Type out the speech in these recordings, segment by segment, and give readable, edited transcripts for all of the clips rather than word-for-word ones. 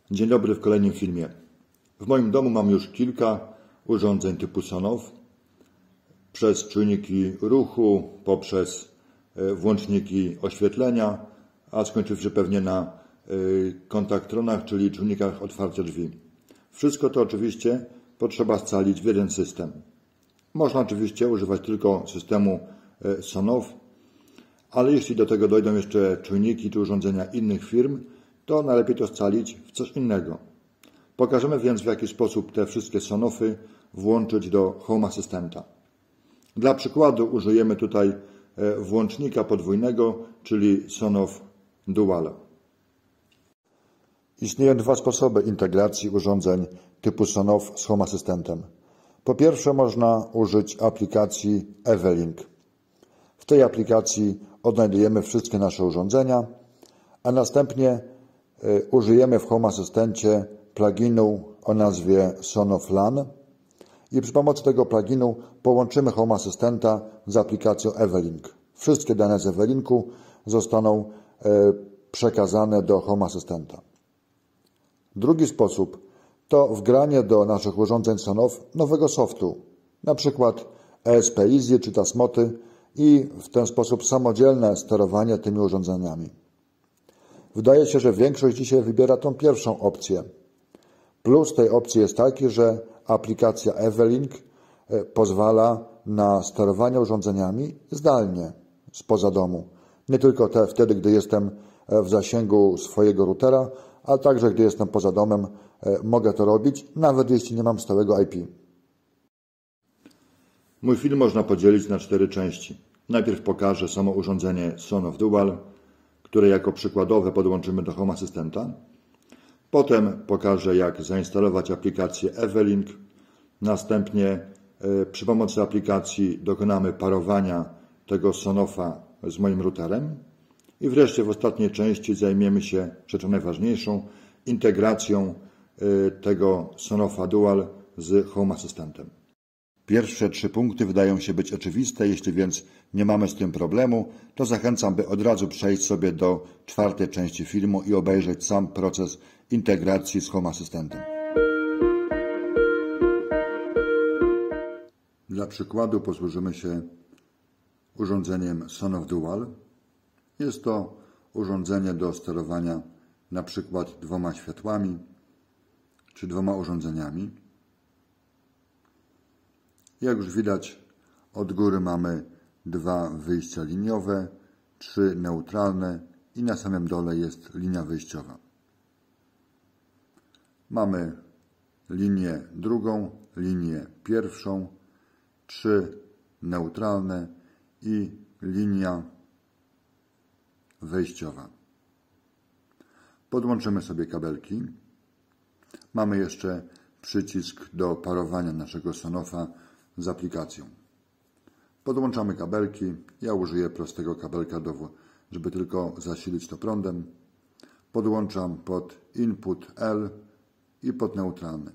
Dzień dobry w kolejnym filmie. W moim domu mam już kilka urządzeń typu Sonoff. Przez czujniki ruchu, poprzez włączniki oświetlenia, a skończywszy pewnie na kontaktronach, czyli czujnikach otwarcia drzwi. Wszystko to oczywiście potrzeba scalić w jeden system. Można oczywiście używać tylko systemu Sonoff, ale jeśli do tego dojdą jeszcze czujniki czy urządzenia innych firm, to najlepiej to scalić w coś innego. Pokażemy więc, w jaki sposób te wszystkie Sonoffy włączyć do Home Assistanta. Dla przykładu użyjemy tutaj włącznika podwójnego, czyli Sonoff Dual. Istnieją dwa sposoby integracji urządzeń typu Sonoff z Home Assistantem. Po pierwsze, można użyć aplikacji Evelink. W tej aplikacji odnajdujemy wszystkie nasze urządzenia, a następnie użyjemy w Home Assistancie pluginu o nazwie Sonoff LAN i przy pomocy tego pluginu połączymy Home Assistanta z aplikacją Evelink. Wszystkie dane z Evelinku zostaną przekazane do Home Assistanta. Drugi sposób to wgranie do naszych urządzeń Sonoff nowego softu, np. ESP Easy czy Tasmoty, i w ten sposób samodzielne sterowanie tymi urządzeniami. Wydaje się, że większość dzisiaj wybiera tą pierwszą opcję. Plus tej opcji jest taki, że aplikacja Evelink pozwala na sterowanie urządzeniami zdalnie, spoza domu. Nie tylko wtedy, gdy jestem w zasięgu swojego routera, ale także gdy jestem poza domem, mogę to robić, nawet jeśli nie mam stałego IP. Mój film można podzielić na 4 części. Najpierw pokażę samo urządzenie Sonoff Dual, które jako przykładowe podłączymy do Home Assistanta. Potem pokażę, jak zainstalować aplikację Evelink. Następnie przy pomocy aplikacji dokonamy parowania tego Sonoffa z moim routerem. I wreszcie w ostatniej części zajmiemy się rzeczą najważniejszą, integracją tego Sonoffa Dual z Home Assistantem. Pierwsze 3 punkty wydają się być oczywiste, jeśli więc nie mamy z tym problemu, to zachęcam, by od razu przejść sobie do 4. części filmu i obejrzeć sam proces integracji z Home Assistantem. Dla przykładu posłużymy się urządzeniem Sonoff Dual. Jest to urządzenie do sterowania na przykład 2 światłami czy 2 urządzeniami. Jak już widać, od góry mamy 2 wyjścia liniowe, 3 neutralne i na samym dole jest linia wyjściowa. Mamy linię drugą, linię pierwszą, 3 neutralne i linia wejściowa. Podłączymy sobie kabelki. Mamy jeszcze przycisk do parowania naszego Sonoffa z aplikacją. Podłączamy kabelki. Ja użyję prostego kabelka, żeby tylko zasilić to prądem. Podłączam pod input L i pod neutralny.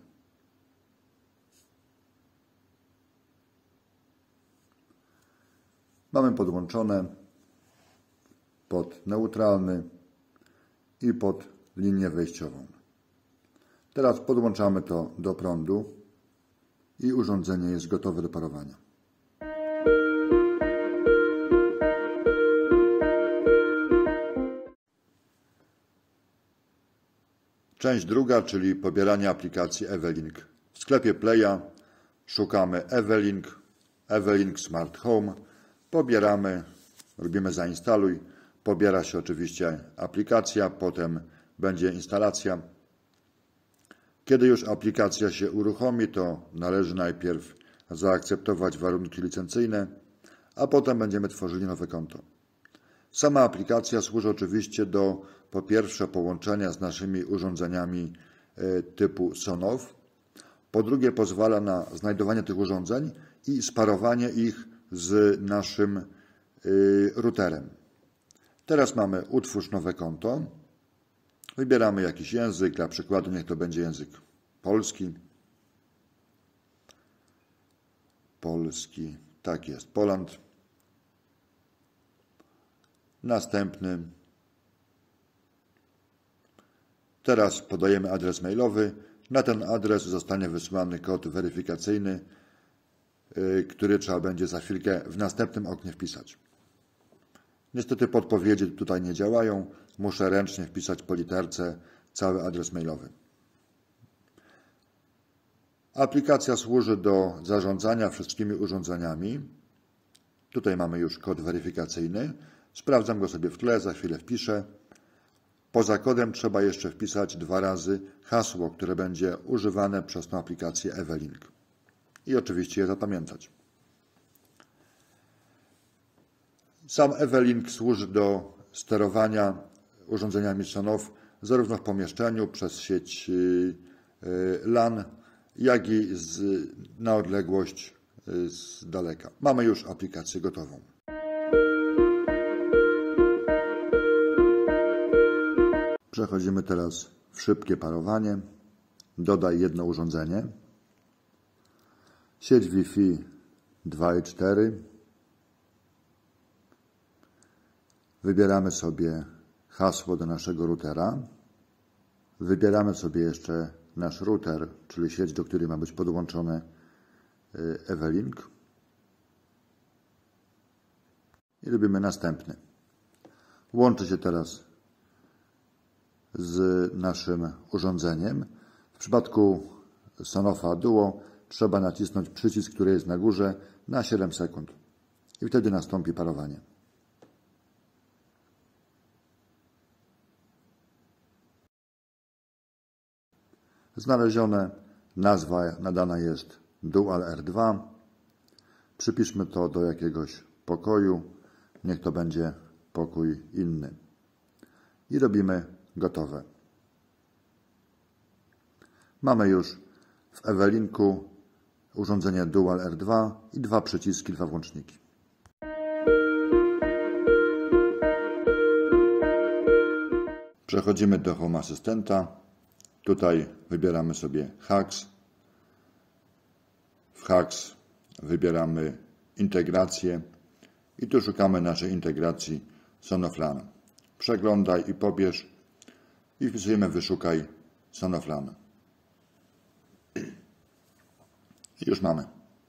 Mamy podłączone pod neutralny i pod linię wejściową. Teraz podłączamy to do prądu i urządzenie jest gotowe do parowania. Część druga, czyli pobieranie aplikacji Evelink. W sklepie Playa szukamy Evelink Smart Home, pobieramy, robimy zainstaluj, pobiera się oczywiście aplikacja, potem będzie instalacja. Kiedy już aplikacja się uruchomi, to należy najpierw zaakceptować warunki licencyjne, a potem będziemy tworzyli nowe konto. Sama aplikacja służy oczywiście do, po pierwsze, połączenia z naszymi urządzeniami typu Sonoff, po drugie pozwala na znajdowanie tych urządzeń i sparowanie ich z naszym routerem. Teraz mamy utwórz nowe konto. Wybieramy jakiś język, dla przykładu niech to będzie język polski. Polski, tak jest, Poland. Następny Teraz podajemy adres mailowy. Na ten adres zostanie wysłany kod weryfikacyjny, który trzeba będzie za chwilkę w następnym oknie wpisać. Niestety podpowiedzi tutaj nie działają. Muszę ręcznie wpisać po literce cały adres mailowy. Aplikacja służy do zarządzania wszystkimi urządzeniami. Tutaj mamy już kod weryfikacyjny. Sprawdzam go sobie w tle, za chwilę wpiszę. Poza kodem trzeba jeszcze wpisać 2 razy hasło, które będzie używane przez tę aplikację Evelink. I oczywiście je zapamiętać. Sam Evelink służy do sterowania urządzeniami Sonoff zarówno w pomieszczeniu przez sieć LAN, jak i na odległość z daleka. Mamy już aplikację gotową. Przechodzimy teraz w szybkie parowanie. Dodaj jedno urządzenie. Sieć Wi-Fi 2.4. Wybieramy sobie hasło do naszego routera. Wybieramy sobie jeszcze nasz router, czyli sieć, do której ma być podłączony Evelink. I robimy następny. Łączy się teraz z naszym urządzeniem. W przypadku Sonoffa Duo trzeba nacisnąć przycisk, który jest na górze, na 7 sekund. I wtedy nastąpi parowanie. Znalezione, nazwa nadana jest Dual R2. Przypiszmy to do jakiegoś pokoju. Niech to będzie pokój inny. I robimy gotowe. Mamy już w Evelinku urządzenie Dual R2 i 2 przyciski, 2 włączniki. Przechodzimy do Home Assistanta. Tutaj wybieramy sobie HACS. W HACS wybieramy integrację i tu szukamy naszej integracji Sonoff LAN. Przeglądaj i pobierz i wpisujemy wyszukaj Sonoff LAN. I już mamy.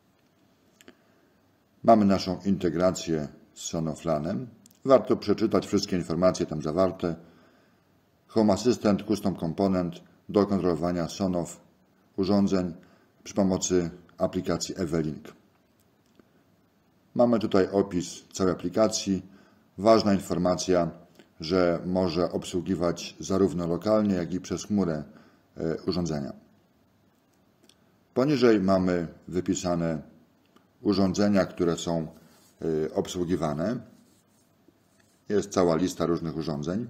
Mamy naszą integrację z Sonoff LANem. Warto przeczytać wszystkie informacje tam zawarte. Home Assistant Custom Component do kontrolowania Sonoff urządzeń przy pomocy aplikacji Evelink. Mamy tutaj opis całej aplikacji. Ważna informacja, że może obsługiwać zarówno lokalnie, jak i przez chmurę urządzenia. Poniżej mamy wypisane urządzenia, które są obsługiwane. Jest cała lista różnych urządzeń.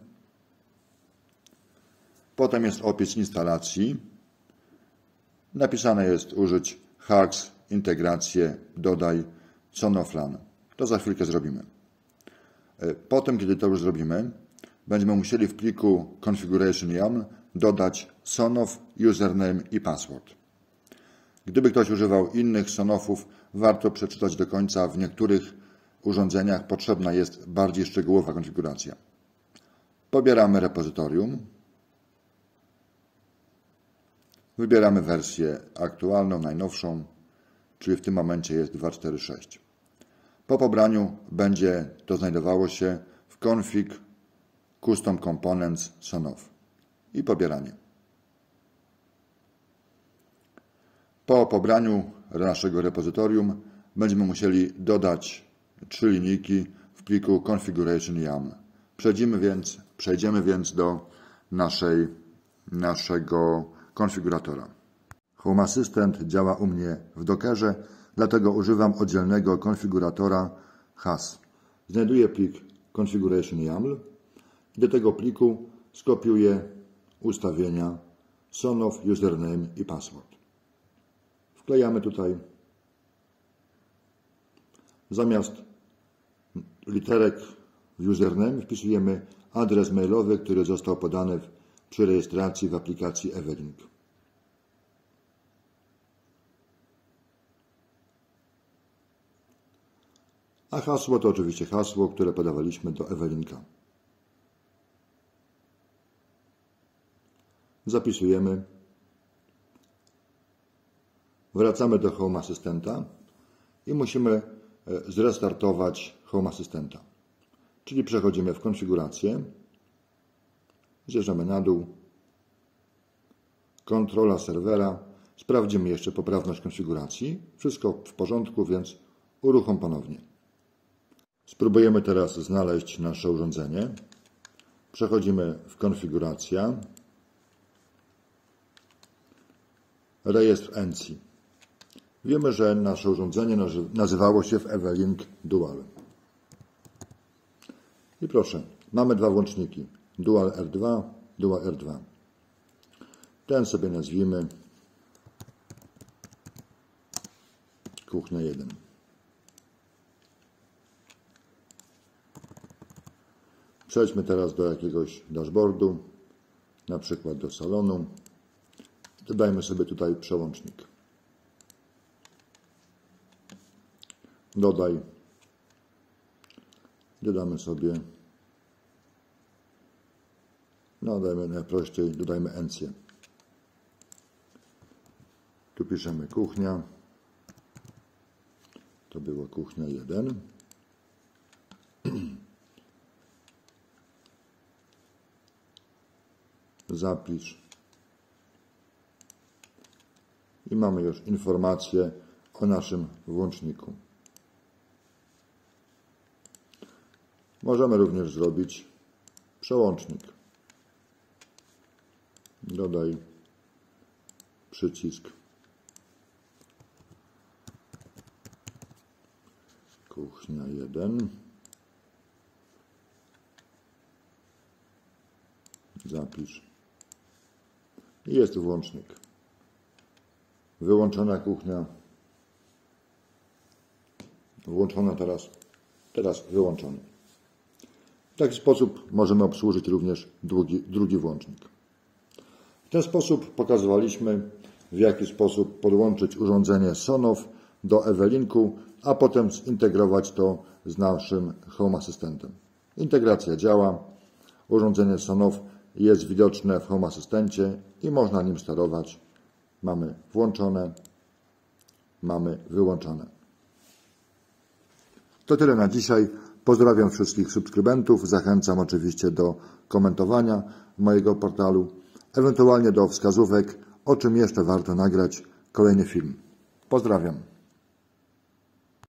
Potem jest opis instalacji. Napisane jest użyć HACS, integrację, dodaj Sonoff LAN. To za chwilkę zrobimy. Potem, kiedy to już zrobimy, będziemy musieli w pliku configuration YAML dodać Sonoff, username i password. Gdyby ktoś używał innych Sonoffów, warto przeczytać do końca. W niektórych urządzeniach potrzebna jest bardziej szczegółowa konfiguracja. Pobieramy repozytorium. Wybieramy wersję aktualną, najnowszą, czyli w tym momencie jest 2.4.6. Po pobraniu będzie to znajdowało się w config Custom Components Sonoff i pobieranie. Po pobraniu naszego repozytorium będziemy musieli dodać 3 linijki w pliku configuration YAML. Przejdziemy więc do naszego konfiguratora. Home Assistant działa u mnie w Dockerze, dlatego używam oddzielnego konfiguratora HAS. Znajduję plik configuration YAML i do tego pliku skopiuję ustawienia Sonoff, username i password. Wklejamy tutaj. Zamiast literek w username wpisujemy adres mailowy, który został podany przy rejestracji w aplikacji Evelink. A hasło to oczywiście hasło, które podawaliśmy do Evelinka. zapisujemy, wracamy do Home Assistanta i musimy zrestartować Home Assistanta. Czyli przechodzimy w konfigurację, zjeżdżamy na dół, kontrola serwera, sprawdzimy jeszcze poprawność konfiguracji. Wszystko w porządku, więc uruchom ponownie. Spróbujemy teraz znaleźć nasze urządzenie. Przechodzimy w konfiguracja, rejestr ENCI. Wiemy, że nasze urządzenie nazywało się w Evelink Dual. I proszę, mamy dwa włączniki, Dual R2, Dual R2. Ten sobie nazwijmy Kuchnia 1. Przejdźmy teraz do jakiegoś dashboardu, na przykład do salonu. Dodajmy sobie tutaj przełącznik. Dodamy sobie, dajmy najprościej, dodajmy encję. Tu piszemy kuchnia, to była kuchnia 1. Zapisz. I mamy już informację o naszym włączniku. Możemy również zrobić przełącznik. Dodaj przycisk Kuchnia 1. Zapisz. I jest włącznik. Wyłączona kuchnia. Włączona teraz wyłączony. W taki sposób możemy obsłużyć również drugi włącznik. W ten sposób pokazywaliśmy, w jaki sposób podłączyć urządzenie Sonoff do Evelinku, a potem zintegrować to z naszym Home Assistantem. Integracja działa. Urządzenie Sonoff jest widoczne w Home Assistancie i można nim sterować. Mamy włączone, mamy wyłączone. To tyle na dzisiaj. Pozdrawiam wszystkich subskrybentów. Zachęcam oczywiście do komentowania mojego portalu, ewentualnie do wskazówek, o czym jeszcze warto nagrać kolejny film. Pozdrawiam.